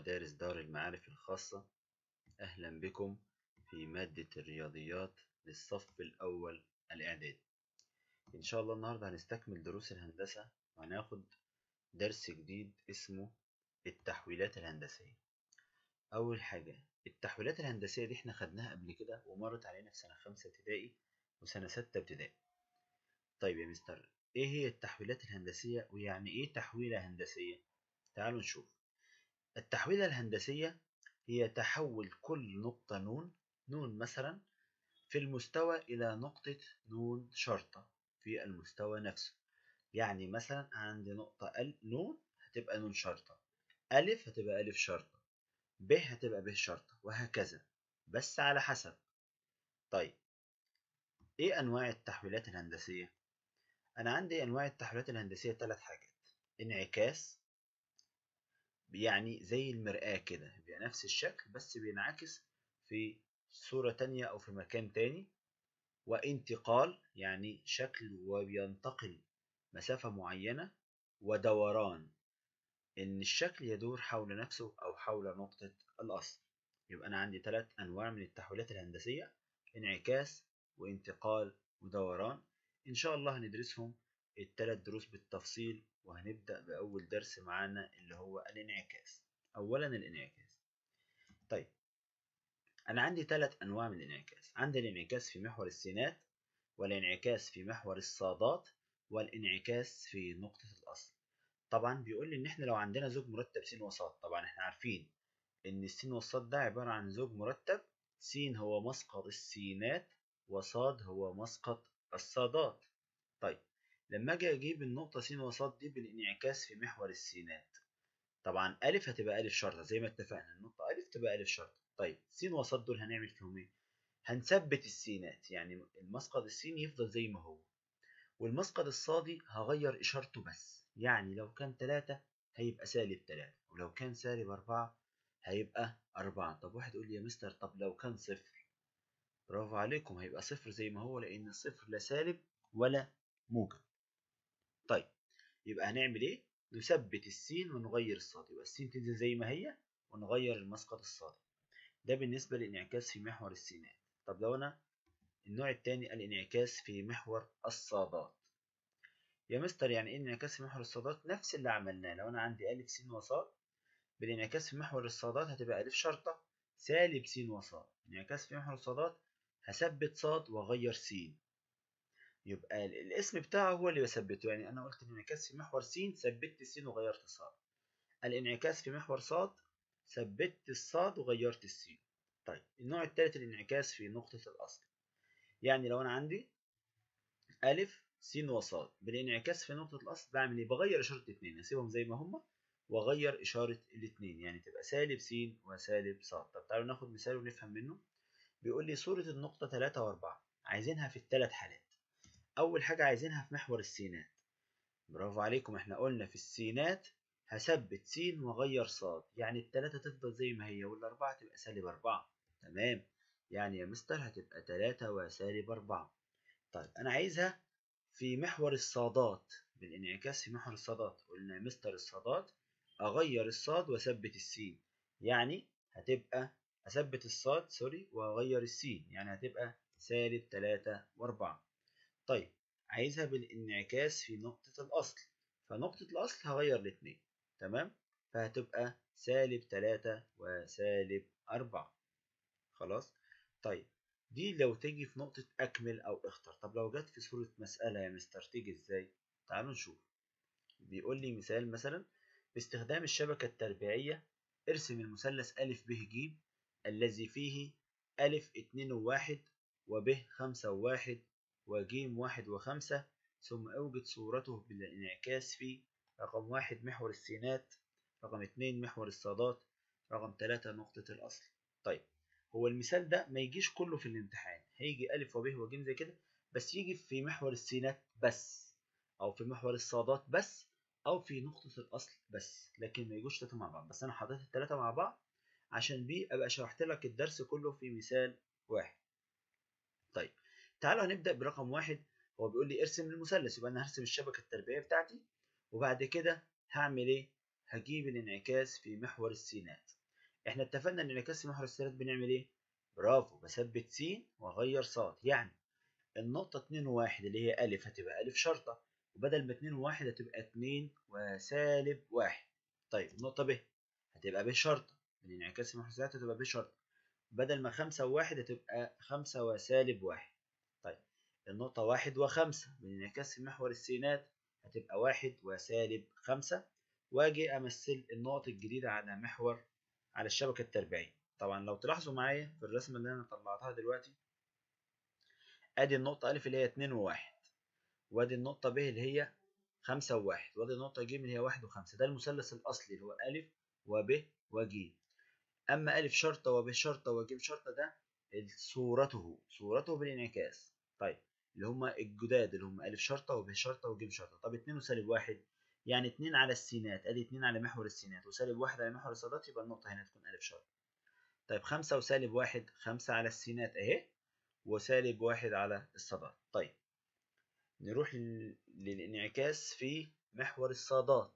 ومدارس دار المعارف الخاصة. أهلا بكم في مادة الرياضيات للصف الأول الإعدادي. إن شاء الله النهاردة هنستكمل دروس الهندسة وهناخد درس جديد اسمه التحويلات الهندسية. أول حاجة التحويلات الهندسية دي احنا خدناها قبل كده ومرت علينا في سنة 5 ابتدائي وسنة 6 ابتدائي. طيب يا مستر، إيه هي التحويلات الهندسية ويعني إيه تحويلة هندسية؟ تعالوا نشوف. التحويلة الهندسية هي تحول كل نقطة نون مثلا في المستوى إلى نقطة نون شرطة في المستوى نفسه. يعني مثلا عندي نقطة نون هتبقى نون شرطة، ألف هتبقى ألف شرطة، ب هتبقى ب شرطة، وهكذا، بس على حسب. طيب إيه أنواع التحويلات الهندسية؟ أنا عندي أنواع التحويلات الهندسية 3 حاجات. انعكاس، يعني زي المرآة كده، بيبقى نفس الشكل بس بينعكس في صورة تانية أو في مكان تاني. وانتقال، يعني شكل وبينتقل مسافة معينة. ودوران، إن الشكل يدور حول نفسه أو حول نقطة الأصل. يبقى أنا عندي 3 أنواع من التحويلات الهندسية: انعكاس وانتقال ودوران. إن شاء الله هندرسهم ال3 دروس بالتفصيل، وهنبدأ بأول درس معانا اللي هو الانعكاس. أولا الانعكاس. طيب أنا عندي 3 أنواع من الانعكاس. عندي الانعكاس في محور السينات، والانعكاس في محور الصادات، والانعكاس في نقطة الأصل. طبعا بيقول لي إن إحنا لو عندنا زوج مرتب س وصاد، طبعا إحنا عارفين إن السين والصاد ده عبارة عن زوج مرتب، س هو مسقط السينات وصاد هو مسقط الصادات. طيب لما أجي أجيب النقطة س وصاد دي بالانعكاس في محور السينات، طبعا ألف هتبقى ألف شرطة زي ما اتفقنا، النقطة ألف تبقى ألف شرطة. طيب س وصاد دول هنعمل فيهم إيه؟ هنثبت السينات، يعني المسقط السيني يفضل زي ما هو، والمسقط الصادي هغير إشارته بس. يعني لو كان 3 هيبقى -3، ولو كان -4 هيبقى 4. طب واحد يقول لي يا مستر، طب لو كان صفر؟ برافو عليكم، هيبقى صفر زي ما هو، لأن الصفر لا سالب ولا موجب. طيب يبقى هنعمل إيه؟ نثبت السين ونغير الصاد، يبقى السين تنزل زي ما هي ونغير المسقط الصادي. ده بالنسبة للانعكاس في محور السينات. طب لو أنا النوع الثاني الانعكاس في محور الصادات. يا مستر يعني ايه انعكاس في محور الصادات؟ نفس اللي عملناه. لو انا عندي ألف س وصاد، بالانعكاس في محور الصادات هتبقى ألف شرطة سالب س وصاد. انعكاس في محور الصادات هثبت صاد واغير س، يبقى الاسم بتاعه هو اللي بثبته. يعني انا قلت الانعكاس في محور س ثبت س وغيرت صاد، الانعكاس في محور صاد ثبت الصاد وغيرت السين. طيب النوع الثالث الانعكاس في نقطة الأصل. يعني لو أنا عندي ألف س وصاد بالانعكاس في نقطة الأصل، بعمل إيه؟ بغير إشارة الاتنين، أسيبهم زي ما هما وأغير إشارة الاتنين، يعني تبقى سالب س وسالب ص. طب تعالوا ناخد مثال ونفهم منه. بيقول لي صورة النقطة 3 و4 عايزينها في ال3 حالات. أول حاجة عايزينها في محور السينات. برافو عليكم، احنا قلنا في السينات هثبت س وأغير ص، يعني ال3 تفضل زي ما هي وال4 تبقى -4. تمام، يعني يا مستر هتبقى 3 وسالب 4. طيب أنا عايزها في محور الصادات بالانعكاس في محور الصادات. قلنا مستر الصادات أغير الصاد وأثبت السين، يعني هتبقى أثبت الصاد وأغير السين، يعني هتبقى -3 و4. طيب عايزها بالانعكاس في نقطة الأصل، فنقطة الأصل هغير الاتنين. تمام، فهتبقى -3 وسالب 4. خلاص. طيب دي لو تيجي في نقطة أكمل أو اختر. طب لو جت في صورة مسألة يا مستر تيجي إزاي؟ تعالوا نشوف. بيقول لي مثال مثلا: باستخدام الشبكة التربيعية ارسم المثلث أ ب ج الذي فيه أ 2 و1 وب 5 و1 وج 1 و5، ثم أوجد صورته بالانعكاس في رقم 1 محور السينات، رقم 2 محور الصادات، رقم 3 نقطة الأصل. طيب هو المثال ده ما يجيش كله في الامتحان، هيجي أ وب وج زي كده، بس يجي في محور السينات بس، أو في محور الصادات بس، أو في نقطة الأصل بس، لكن ما يجوش 3 مع بعض. بس أنا حطيت ال3 مع بعض عشان بيه أبقى شرحت لك الدرس كله في مثال واحد. طيب تعالوا هنبدأ برقم 1. هو بيقول لي ارسم المثلث، يبقى أنا هرسم الشبكة التربيعية بتاعتي، وبعد كده هعمل إيه؟ هجيب الانعكاس في محور السينات. احنا اتفقنا ان الانعكاس في محور السينات بنعمل ايه؟ برافو، بثبت س واغير ص. يعني النقطة 2 و1 اللي هي أ هتبقى أ شرطة، وبدل ما 2 و1 هتبقى 2 وسالب 1. طيب النقطة ب هتبقى ب شرطة، الانعكاس في محور السينات هتبقى ب شرطة، بدل ما 5 و1 هتبقى 5 وسالب 1. طيب النقطة 1 و5 بالانعكاس في محور السينات هتبقى 1 وسالب 5، واجي امثل النقط الجديدة على محور على الشبكة التربيعية. طبعا لو تلاحظوا معايا في الرسمة اللي انا طلعتها دلوقتي، ادي النقطة أ اللي هي 2 و1، وادي النقطة ب اللي هي 5 و1، وادي النقطة ج اللي هي 1 و5. ده المثلث الأصلي اللي هو أ وب وج. أما أ شرطة وب شرطة وج شرطة ده صورته بالانعكاس. طيب اللي هما الجداد اللي هما أ شرطة وب شرطة وج شرطة. طب 2 وسالب 1 يعني 2 على السينات، ادي 2 على محور السينات وسالب 1 على محور الصادات، يبقى النقطة هنا تكون أ شرطة. طيب 5 وسالب 1 5 على السينات اهي، وسالب 1 على الصادات. طيب نروح للانعكاس في محور الصادات.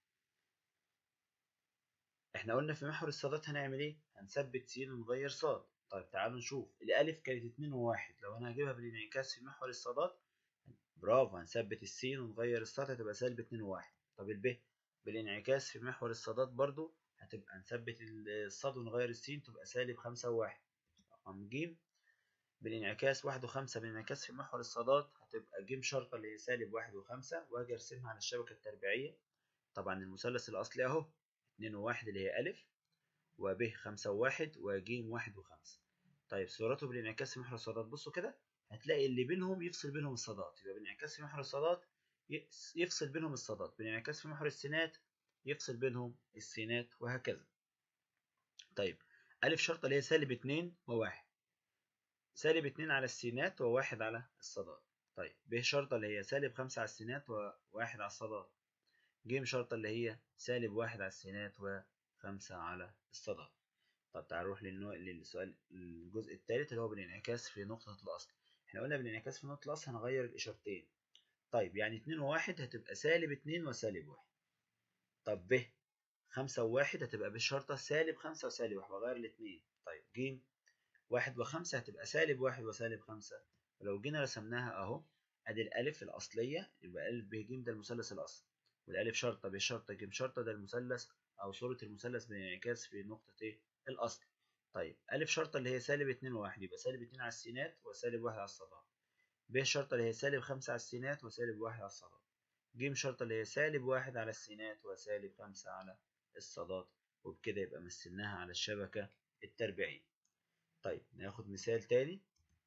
احنا قلنا في محور الصادات هنعمل ايه؟ هنثبت س ونغير ص. طيب تعالوا نشوف، الالف كانت 2 و1، لو انا هجيبها بالانعكاس في محور الصادات برافو، هنثبت السين ونغير الصاد هتبقى سالب 2 و1. طب الب بالانعكاس في محور الصادات برضو هتبقى نثبت الصاد ونغير السين تبقى سالب 5 و1. رقم ج بالانعكاس 1 و5 بالانعكاس في محور الصادات هتبقى ج شرطة اللي هي سالب 1 و5، واجي ارسمها على الشبكة التربيعية. طبعا المثلث الأصلي أهو 2 و1 اللي هي أ، وب 5 و1 وج 1 و5. طيب صورته بالانعكاس في محور الصادات، بصوا كده هتلاقي اللي بينهم يفصل بينهم الصادات، يبقى بالانعكاس في محور الصادات يفصل بينهم الصادات، بالانعكاس في محور السينات يفصل بينهم السينات، وهكذا. طيب أ شرطة اللي هي سالب 2 و1، سالب 2 على السينات و1 على الصادات. طيب ب شرطة اللي هي سالب 5 على السينات و1 على الصادات. ج شرطة اللي هي سالب 1 على السينات و5 على الصادات. طب تعال نروح للسؤال الجزء الثالث اللي هو بالانعكاس في نقطة الأصل. احنا قلنا بالانعكاس في نقطة الأصل هنغير الإشارتين. طيب يعني 2 و1 هتبقى سالب 2 وسالب 1. طب ب 5 و1 هتبقى بالشرطة سالب 5 وسالب 1، بغير الاثنين. طيب ج 1 و5 هتبقى سالب 1 وسالب 5. ولو جينا رسمناها اهو، ادي الالف الاصليه، يبقى الف ب ج ده المثلث الاصلي، والالف شرطه ب شرطه ج شرطه ده المثلث او صوره المثلث بالانعكاس في نقطه ايه؟ الاصل. طيب الف شرطه اللي هي سالب 2 و1 يبقى سالب 2 على السينات وسالب 1 على الصادات. ب شرطه اللي هي سالب 5 على السينات وسالب 1 على الصادات. ج شرطه اللي هي سالب 1 على السينات وسالب 5 على الصادات. وبكده يبقى مثلناها على الشبكه التربيعيه. طيب ناخد مثال تاني.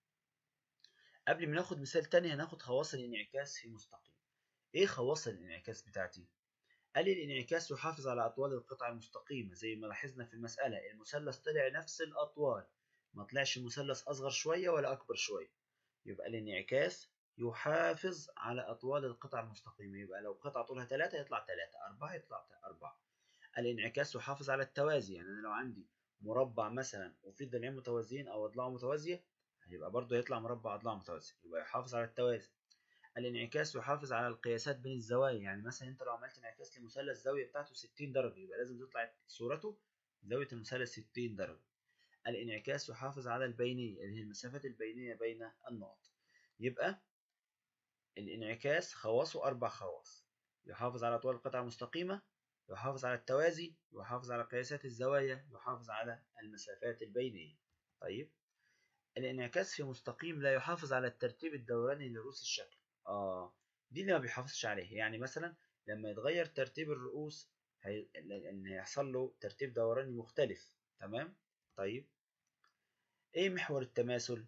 قبل ما ناخد مثال تاني هناخد خواص الانعكاس في مستقيم. ايه خواص الانعكاس بتاعتي؟ قال لي الانعكاس يحافظ على اطوال القطعة المستقيمة، زي ما لاحظنا في المسألة المثلث طلع نفس الاطوال، ما طلعش مثلث اصغر شوية ولا اكبر شوية. يبقى الانعكاس يحافظ على اطوال القطعة المستقيمة، يبقى لو قطعة طولها 3 يطلع 3، 4 يطلع 4. الانعكاس يحافظ على التوازي، يعني انا لو عندي مربع مثلا وفي ضلعين متوازيين او اضلاع متوازيه، هيبقى برضه يطلع مربع اضلاع متوازيه، يبقى يحافظ على التوازي. الانعكاس يحافظ على القياسات بين الزوايا، يعني مثلا انت لو عملت انعكاس لمثلث الزاويه بتاعته 60 درجه، يبقى لازم تطلع صورته زاويه المثلث 60 درجه. الانعكاس يحافظ على البينيه، اللي هي المسافات البينيه بين النقط. يبقى الانعكاس خواصه 4 خواص: يحافظ على طول القطعة المستقيمة، يحافظ على التوازي، يحافظ على قياسات الزوايا، يحافظ على المسافات البينية. طيب الانعكاس في مستقيم لا يحافظ على الترتيب الدوراني لرؤوس الشكل. دي اللي ما بيحافظش عليه، يعني مثلا لما يتغير ترتيب الرؤوس هيحصل له ترتيب دوراني مختلف. تمام. طيب ايه محور التماثل؟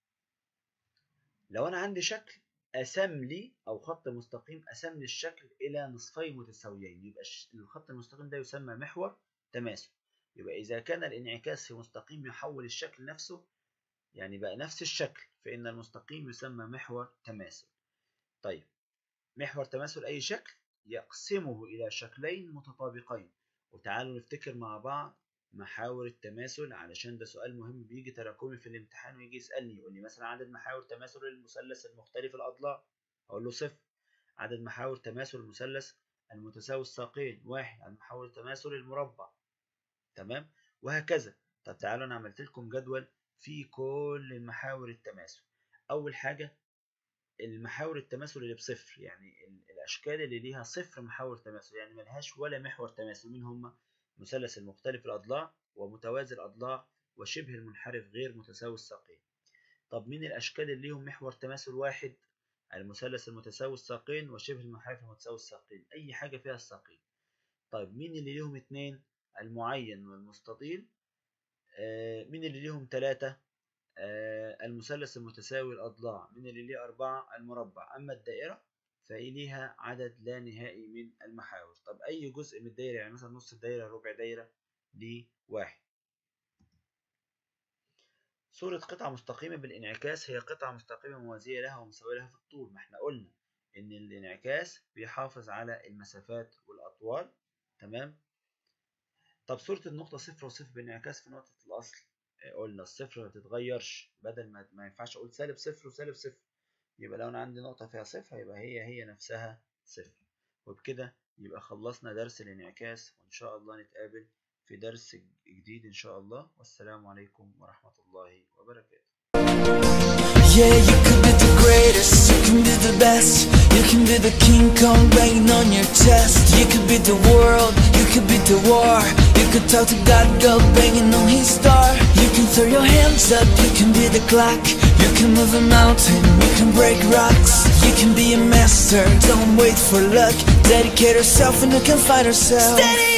لو انا عندي شكل قسم لي او خط مستقيم قسم لي الشكل الى نصفين متساويين، يبقى الخط المستقيم ده يسمى محور تماثل. يبقى اذا كان الانعكاس في مستقيم يحول الشكل نفسه، يعني بقى نفس الشكل، فان المستقيم يسمى محور تماثل. طيب محور تماثل اي شكل يقسمه الى شكلين متطابقين. وتعالوا نفتكر مع بعض محاور التماثل، علشان ده سؤال مهم بيجي تراكمي في الامتحان، ويجي يسألني يقول لي مثلا عدد محاور تماثل المثلث المختلف الأضلاع، أقول له صفر. عدد محاور تماثل المثلث المتساوي الساقين، 1 المحاور التماثل المربع. تمام، وهكذا. طب تعالوا انا عملت لكم جدول في كل المحاور التماثل. اول حاجه المحاور التماثل اللي بصفر، يعني الاشكال اللي ليها صفر محاور تماثل، يعني ملهاش ولا محور تماثل. مين هم؟ مثلث المختلف الاضلاع، ومتوازي الاضلاع، وشبه المنحرف غير متساوي الساقين. طب مين الاشكال اللي ليهم محور تماثل واحد؟ المثلث المتساوي الساقين وشبه المنحرف المتساوي الساقين، اي حاجه فيها الساقين. طيب مين اللي ليهم اتنين؟ المعين والمستطيل. مين اللي ليهم ثلاثة؟ المثلث المتساوي الأضلاع. مين اللي ليه أربعة؟ المربع. أما الدائرة فإليها عدد لا نهائي من المحاور. طب أي جزء من الدائرة، يعني مثلا نص الدائرة، ربع دائرة، ليه واحد. صورة قطعة مستقيمة بالانعكاس هي قطعة مستقيمة موازية لها ومساوية لها في الطول. ما احنا قلنا إن الانعكاس بيحافظ على المسافات والأطوال. تمام. طب صورة النقطة صفر وصفر بانعكاس في نقطة الأصل، قلنا الصفر ما بتتغيرش، بدل ما ينفعش أقول سالب صفر وسالب صفر، يبقى لو أنا عندي نقطة فيها صفر يبقى هي نفسها صفر. وبكده يبقى خلصنا درس الانعكاس، وإن شاء الله نتقابل في درس جديد إن شاء الله، والسلام عليكم ورحمة الله وبركاته. Yeah, you could be the greatest, you can be the best, you can be the King Kong banging on your chest. You could be the world, you could be the war, you could talk to God, go banging on his star. You can throw your hands up, you can be the clock, you can move a mountain, you can break rocks. You can be a master, don't wait for luck, dedicate yourself and you can find yourself. Steady.